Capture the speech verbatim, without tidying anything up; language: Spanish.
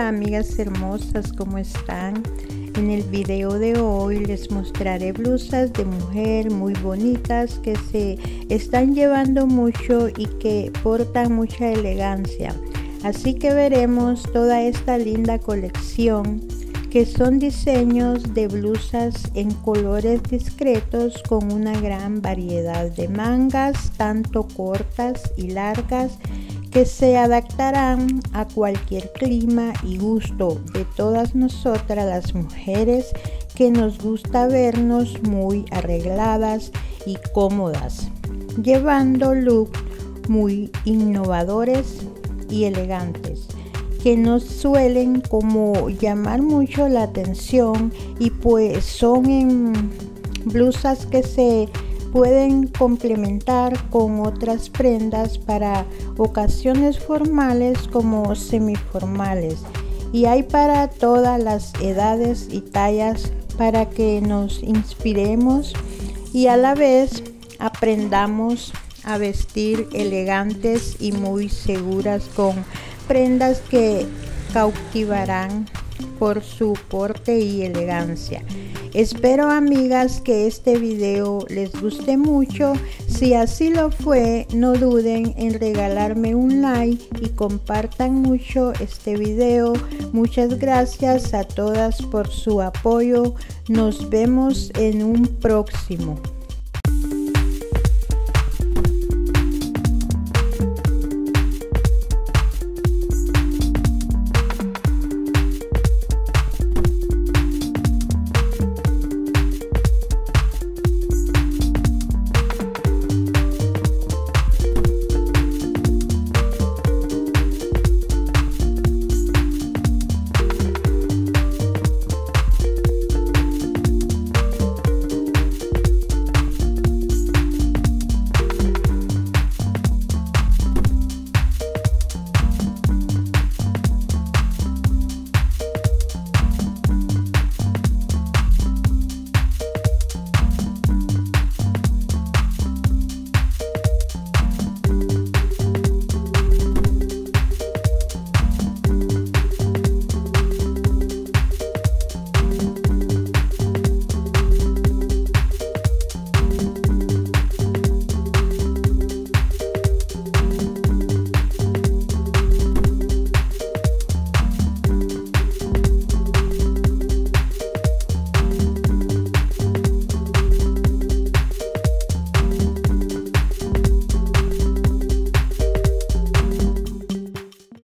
Hola amigas hermosas, ¿cómo están? En el video de hoy les mostraré blusas de mujer muy bonitas que se están llevando mucho y que portan mucha elegancia. Así que veremos toda esta linda colección que son diseños de blusas en colores discretos con una gran variedad de mangas, tanto cortas y largas, que se adaptarán a cualquier clima y gusto de todas nosotras las mujeres que nos gusta vernos muy arregladas y cómodas, llevando looks muy innovadores y elegantes que nos suelen como llamar mucho la atención, y pues son en blusas que se pueden complementar con otras prendas para ocasiones formales como semiformales, y hay para todas las edades y tallas para que nos inspiremos y a la vez aprendamos a vestir elegantes y muy seguras con prendas que cautivarán por su porte y elegancia. Espero, amigas, que este video les guste mucho. Si así lo fue, no duden en regalarme un like y compartan mucho este video. Muchas gracias a todas por su apoyo. Nos vemos en un próximo.